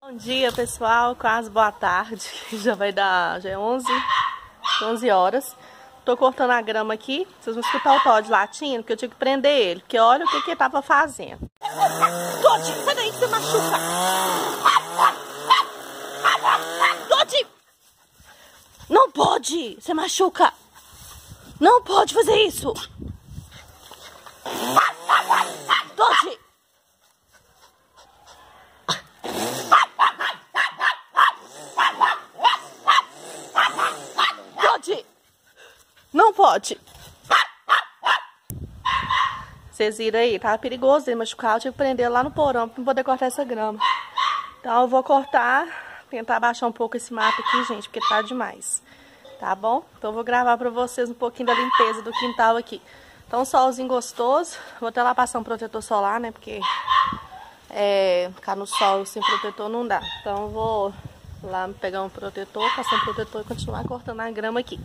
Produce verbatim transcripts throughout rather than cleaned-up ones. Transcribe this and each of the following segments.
Bom dia, pessoal, quase boa tarde, já vai dar, já é onze, onze horas. Tô cortando a grama aqui, vocês vão escutar o Todd latindo, porque eu tinha que prender ele, porque olha o que que ele tava fazendo. Todd, sai daí que você machuca! Todd! Não pode, você machuca! Não pode fazer isso! Todd! Não pode. Vocês viram aí, tava perigoso ele machucar. Eu tive que prender lá no porão pra não poder cortar essa grama. Então eu vou cortar, tentar abaixar um pouco esse mato aqui, gente, porque tá demais. Tá bom? Então eu vou gravar pra vocês um pouquinho da limpeza do quintal aqui. Então um solzinho gostoso. Vou até lá passar um protetor solar, né? Porque é, ficar no sol sem protetor não dá. Então eu vou lá pegar um protetor, passar um protetor e continuar cortando a grama aqui.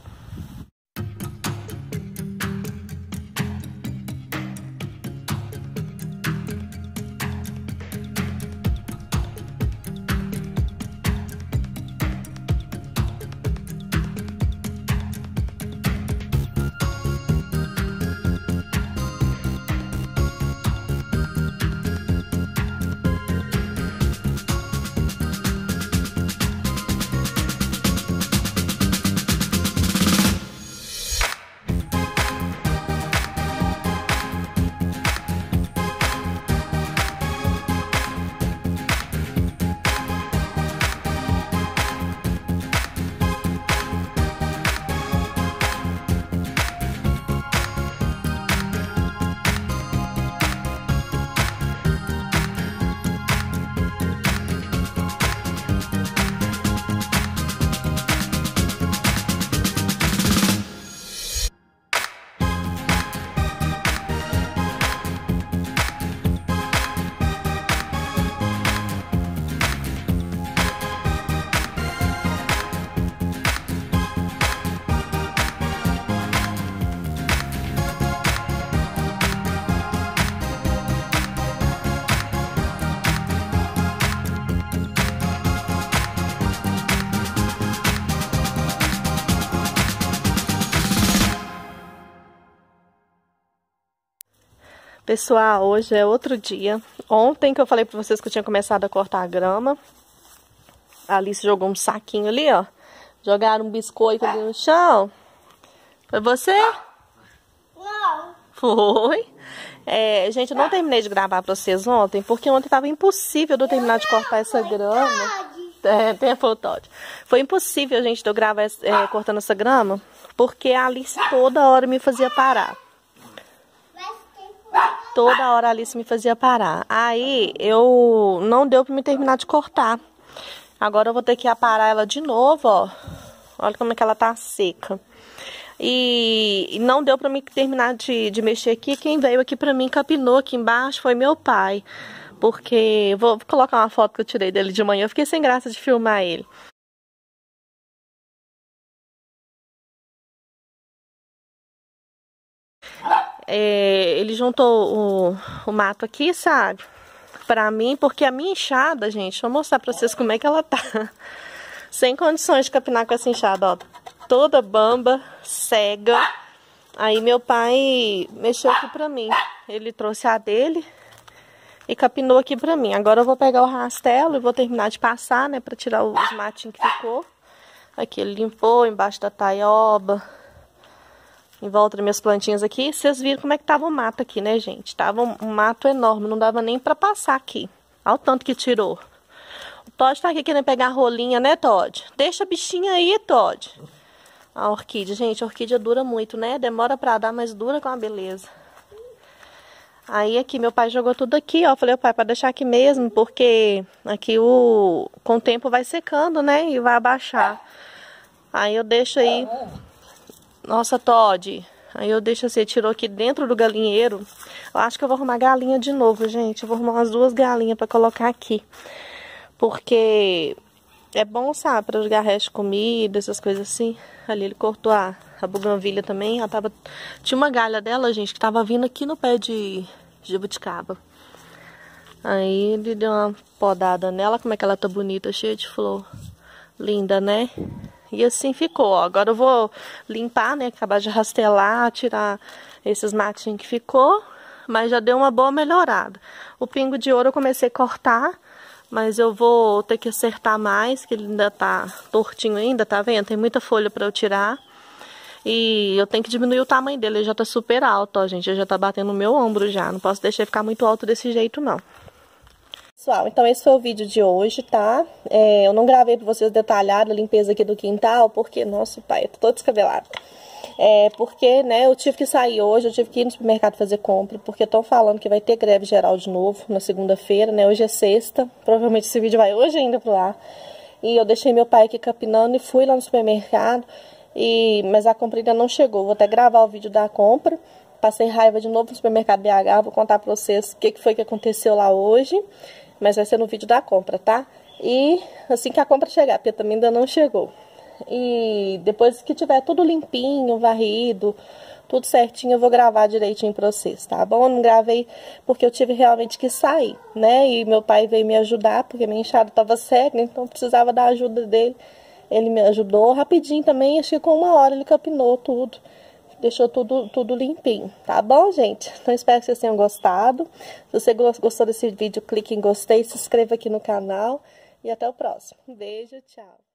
Pessoal, hoje é outro dia. Ontem que eu falei pra vocês que eu tinha começado a cortar a grama, a Alice jogou um saquinho ali, ó. Jogaram um biscoito ali no chão. Foi você? Não. Foi. É, gente, eu não terminei de gravar pra vocês ontem, porque ontem tava impossível de eu terminar de cortar essa grama. É, tem a foto. Foi impossível, gente, de eu gravar é, cortando essa grama, porque a Alice toda hora me fazia parar. Toda hora a Alice me fazia parar. Aí eu não deu pra me terminar de cortar. Agora eu vou ter que aparar ela de novo, ó. Olha como é que ela tá seca. E, e não deu pra mim terminar de, de mexer aqui. Quem veio aqui pra mim, capinou aqui embaixo, foi meu pai. Porque, vou, vou colocar uma foto que eu tirei dele de manhã. Eu fiquei sem graça de filmar ele. É, ele juntou o, o mato aqui, sabe? Pra mim, porque a minha enxada, gente, deixa eu mostrar pra vocês como é que ela tá. Sem condições de capinar com essa enxada, ó. Toda bamba, cega. Aí meu pai mexeu aqui pra mim. Ele trouxe a dele e capinou aqui pra mim. Agora eu vou pegar o rastelo e vou terminar de passar, né? Pra tirar os matinhos que ficou. Aqui ele limpou embaixo da taioba. Em volta das minhas plantinhas aqui, vocês viram como é que tava o mato aqui, né, gente? Tava um, um mato enorme, não dava nem pra passar aqui. Olha o tanto que tirou. O Todd tá aqui querendo pegar a rolinha, né, Todd? Deixa a bichinha aí, Todd. A orquídea, gente, a orquídea dura muito, né? Demora pra dar, mas dura com a beleza. Aí aqui, meu pai jogou tudo aqui, ó. Falei, pai, pra deixar aqui mesmo, porque aqui o com o tempo vai secando, né? E vai abaixar. Aí eu deixo aí... Nossa, Todd, aí eu deixo assim, tirou aqui dentro do galinheiro. Eu acho que eu vou arrumar galinha de novo, gente. Eu vou arrumar umas duas galinhas pra colocar aqui. Porque é bom, sabe, pra jogar resto de comida, essas coisas assim. Ali ele cortou a, a buganvília também. Ela tava... Tinha uma galha dela, gente, que tava vindo aqui no pé de, de jabuticaba. Aí ele deu uma podada nela, como é que ela tá bonita, cheia de flor. Linda, né? E assim ficou, ó. Agora eu vou limpar, né? Acabar de rastelar, tirar esses matinhos que ficou. Mas já deu uma boa melhorada. O pingo de ouro eu comecei a cortar, mas eu vou ter que acertar mais, que ele ainda tá tortinho ainda, tá vendo? Tem muita folha pra eu tirar. E eu tenho que diminuir o tamanho dele, ele já tá super alto, ó, gente. Ele já tá batendo no meu ombro já. Não posso deixar ele ficar muito alto desse jeito, não. Pessoal, então esse foi o vídeo de hoje, tá? É, eu não gravei pra vocês detalhado a limpeza aqui do quintal, porque, nossa, pai, eu tô todo descabelado. É, porque, né, eu tive que sair hoje, eu tive que ir no supermercado fazer compra, porque estão falando que vai ter greve geral de novo na segunda-feira, né? Hoje é sexta, provavelmente esse vídeo vai hoje ainda pro ar. E eu deixei meu pai aqui capinando e fui lá no supermercado, e, mas a compra ainda não chegou. Vou até gravar o vídeo da compra. Passei raiva de novo no supermercado B H, vou contar pra vocês o que, que foi que aconteceu lá hoje. Mas vai ser no vídeo da compra, tá? E assim que a compra chegar, porque também ainda não chegou. E depois que tiver tudo limpinho, varrido, tudo certinho, eu vou gravar direitinho pra vocês, tá bom? Eu não gravei porque eu tive realmente que sair, né? E meu pai veio me ajudar, porque minha enxada tava cega, então eu precisava da ajuda dele. Ele me ajudou rapidinho também, acho que com uma hora ele capinou tudo. Deixou tudo, tudo limpinho, tá bom, gente? Então, espero que vocês tenham gostado. Se você gostou desse vídeo, clique em gostei, se inscreva aqui no canal. E até o próximo. Um beijo, tchau.